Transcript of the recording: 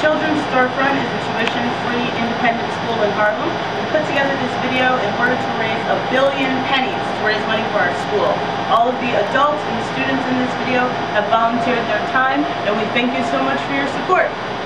Children's Storefront is a tuition-free independent school in Harlem. We put together this video in order to raise $1 billion to raise money for our school. All of the adults and students in this video have volunteered their time, and we thank you so much for your support.